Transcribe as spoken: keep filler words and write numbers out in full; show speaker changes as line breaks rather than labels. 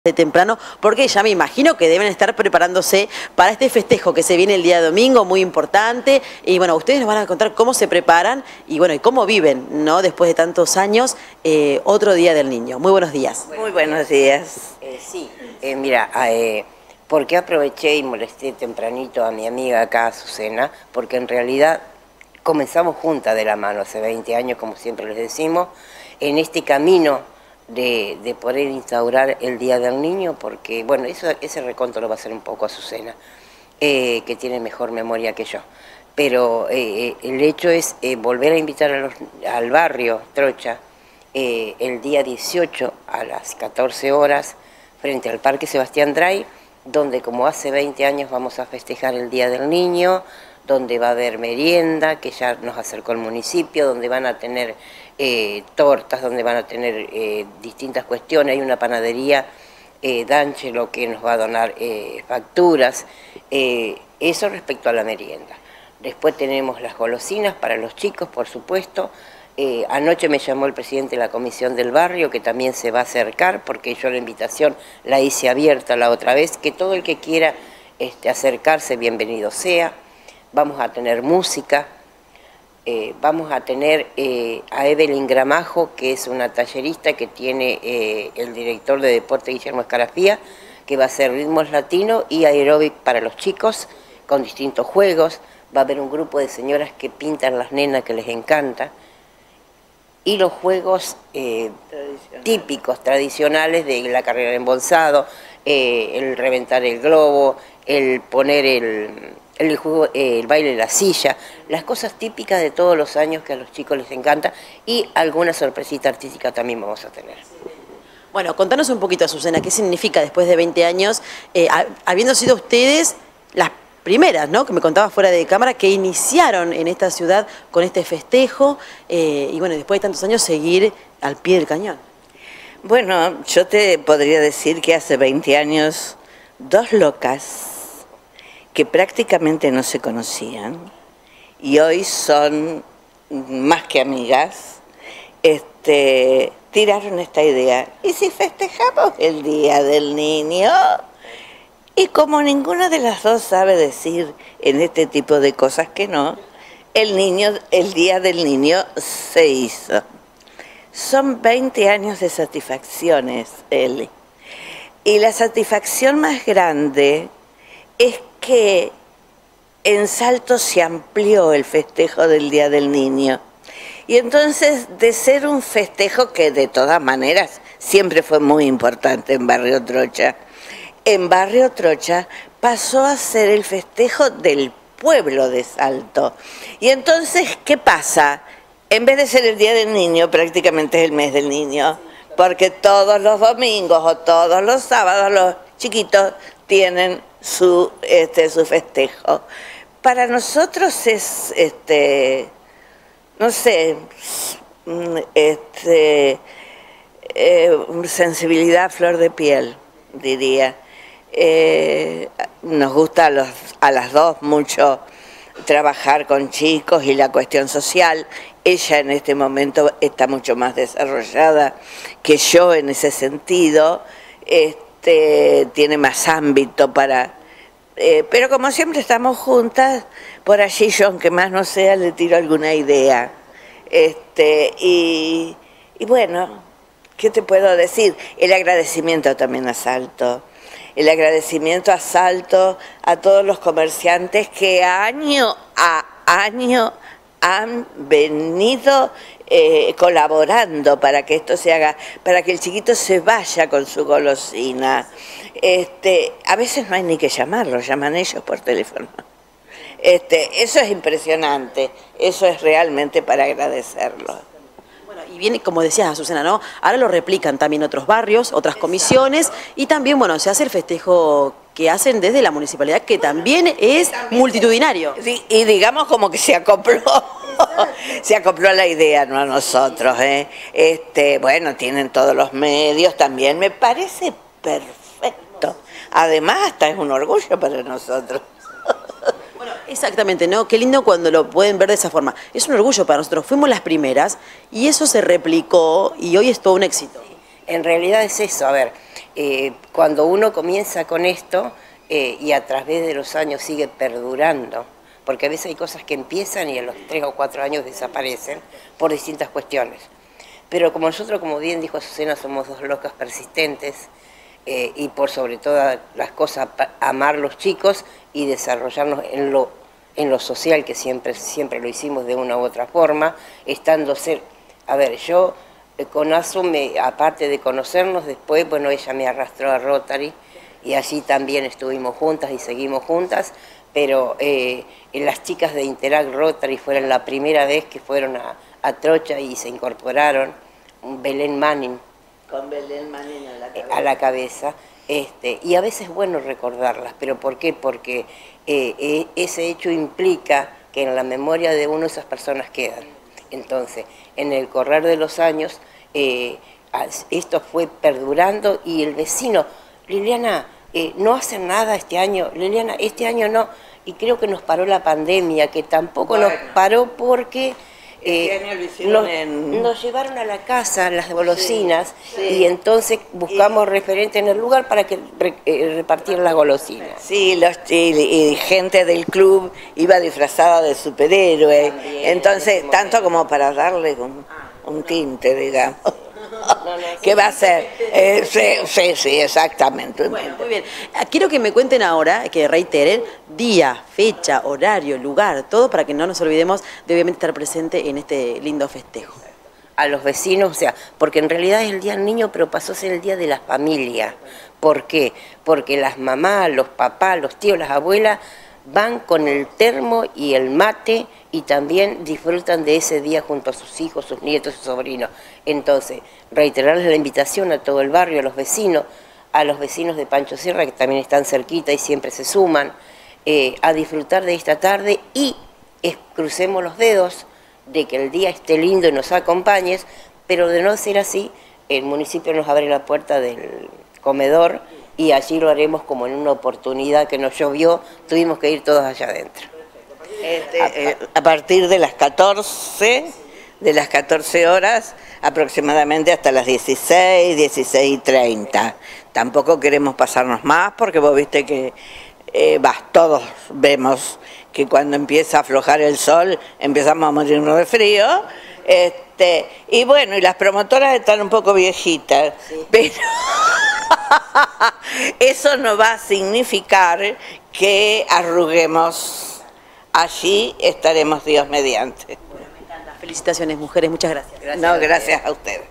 de temprano, porque ya me imagino que deben estar preparándose para este festejo que se viene el día domingo, muy importante, y bueno, ustedes nos van a contar cómo se preparan y bueno, y cómo viven, ¿no? Después de tantos años, eh, otro Día del Niño. Muy buenos días.
Muy buenos días. Eh, sí, eh, mira, eh, ¿por qué aproveché y molesté tempranito a mi amiga acá, Azucena? Porque en realidad comenzamos juntas de la mano hace veinte años, como siempre les decimos, en este camino De, de poder instaurar el Día del Niño, porque, bueno, eso, ese reconto lo va a hacer un poco Azucena, eh, que tiene mejor memoria que yo. Pero eh, el hecho es eh, volver a invitar a los, al barrio Trocha eh, el día dieciocho a las catorce horas frente al Parque Sebastián Dray, donde como hace veinte años vamos a festejar el Día del Niño, donde va a haber merienda, que ya nos acercó el municipio, donde van a tener eh, tortas, donde van a tener eh, distintas cuestiones. Hay una panadería, eh, D'Angelo, que nos va a donar eh, facturas. Eh, eso respecto a la merienda. Después tenemos las golosinas para los chicos, por supuesto. Eh, anoche me llamó el presidente de la comisión del barrio, que también se va a acercar, porque yo la invitación la hice abierta la otra vez, que todo el que quiera este, acercarse, bienvenido sea. Vamos a tener música, eh, vamos a tener eh, a Evelyn Gramajo, que es una tallerista que tiene eh, el director de deporte Guillermo Escarafía, que va a hacer ritmos latinos y aeróbic para los chicos, con distintos juegos. Va a haber un grupo de señoras que pintan las nenas, que les encanta. Y los juegos eh, Tradicional. típicos, tradicionales de la carrera de embolsado, eh, el reventar el globo, el poner el... El, juego, eh, el baile de la silla, las cosas típicas de todos los años que a los chicos les encanta, y alguna sorpresita artística también vamos a tener.
Bueno, contanos un poquito, Azucena, ¿qué significa después de veinte años, eh, habiendo sido ustedes las primeras, ¿no?, que me contabas fuera de cámara, que iniciaron en esta ciudad con este festejo, eh, y bueno, después de tantos años seguir al pie del cañón?
Bueno, yo te podría decir que hace veinte años, dos locas que prácticamente no se conocían y hoy son más que amigas, este, tiraron esta idea. ¿Y si festejamos el Día del Niño? Y como ninguna de las dos sabe decir en este tipo de cosas que no, el, niño, el Día del Niño se hizo. Son veinte años de satisfacciones, Eli. Y la satisfacción más grande es que en Salto se amplió el festejo del Día del Niño. Y entonces, de ser un festejo que de todas maneras siempre fue muy importante en Barrio Trocha, en Barrio Trocha pasó a ser el festejo del pueblo de Salto. Y entonces, ¿qué pasa? En vez de ser el Día del Niño, prácticamente es el mes del niño, porque todos los domingos o todos los sábados los chiquitos tienen su este su festejo. Para nosotros es este no sé este eh, sensibilidad a flor de piel, diría. Eh, nos gusta a, los, a las dos mucho trabajar con chicos y la cuestión social. Ella en este momento está mucho más desarrollada que yo en ese sentido. Este, Este, tiene más ámbito para... Eh, pero como siempre estamos juntas, por allí yo, aunque más no sea, le tiro alguna idea. Este, y, y bueno, ¿qué te puedo decir? El agradecimiento también a Salto. El agradecimiento a Salto, a todos los comerciantes que año a año han venido eh, colaborando para que esto se haga, para que el chiquito se vaya con su golosina. Este, a veces no hay ni que llamarlo, llaman ellos por teléfono. Este, eso es impresionante, eso es realmente para agradecerlo.
Bueno, y viene, como decías, Azucena, ¿no? Ahora lo replican también otros barrios, otras comisiones, y también, bueno, se hace el festejo que hacen desde la municipalidad, que también es multitudinario.
Sí, y digamos como que se acopló, se acopló a la idea, no a nosotros, ¿eh? Este, bueno, tienen todos los medios también, me parece perfecto. Además, hasta es un orgullo para nosotros.
Bueno, exactamente, ¿no? Qué lindo cuando lo pueden ver de esa forma. Es un orgullo para nosotros, fuimos las primeras y eso se replicó y hoy es todo un éxito.
En realidad es eso, a ver, eh, cuando uno comienza con esto eh, y a través de los años sigue perdurando, porque a veces hay cosas que empiezan y a los tres o cuatro años desaparecen por distintas cuestiones. Pero como nosotros, como bien dijo Azucena, somos dos locas persistentes eh, y por sobre todas las cosas amar los chicos y desarrollarnos en lo, en lo social, que siempre, siempre lo hicimos de una u otra forma, estando ser... A ver, yo eh, con Azu, me, aparte de conocernos, después, bueno, ella me arrastró a Rotary y allí también estuvimos juntas y seguimos juntas, pero eh, las chicas de Interact Rotary fueron la primera vez que fueron a, a Trocha y se incorporaron, Belén Manning.
Con Belén Manning a la cabeza.
A la cabeza este, y a veces es bueno recordarlas, pero ¿por qué? Porque eh, eh, ese hecho implica que en la memoria de uno esas personas quedan. Entonces, en el correr de los años, eh, esto fue perdurando y el vecino, Liliana, eh, no hacen nada este año, Liliana, este año no, y creo que nos paró la pandemia, que tampoco bueno, nos paró porque eh, este año lo hicieron nos, en... nos llevaron a la casa las golosinas, sí, sí. Y entonces buscamos y... referente en el lugar para que re, eh, repartieran las golosinas.
Sí, los, y, y gente del club iba disfrazada de superhéroe, también, entonces tanto como para darle un, un tinte, digamos. No, no, ¿qué sí, va a ser? Eh, sí, sí, sí, exactamente.
Bueno, muy bien. Quiero que me cuenten ahora, que reiteren, día, fecha, horario, lugar, todo para que no nos olvidemos de obviamente estar presente en este lindo festejo.
A los vecinos, o sea, porque en realidad es el Día del Niño, pero pasó a ser el Día de la Familia. ¿Por qué? Porque las mamás, los papás, los tíos, las abuelas van con el termo y el mate y también disfrutan de ese día junto a sus hijos, sus nietos, sus sobrinos. Entonces, reiterarles la invitación a todo el barrio, a los vecinos, a los vecinos de Pancho Sierra, que también están cerquita y siempre se suman, eh, a disfrutar de esta tarde y es, crucemos los dedos de que el día esté lindo y nos acompañes, pero de no ser así, el municipio nos abre la puerta del comedor y allí lo haremos como en una oportunidad que nos llovió, tuvimos que ir todos allá adentro.
Este, a, eh, a partir de las catorce, de las catorce horas, aproximadamente hasta las dieciséis, dieciséis y treinta. Tampoco queremos pasarnos más porque vos viste que eh, vas, todos vemos que cuando empieza a aflojar el sol empezamos a morirnos de frío. Este, y bueno, y las promotoras están un poco viejitas, sí. Pero eso no va a significar que arruguemos. Allí estaremos Dios mediante.
Bueno, me encanta. Felicitaciones, mujeres, muchas gracias.
gracias no, gracias a ustedes.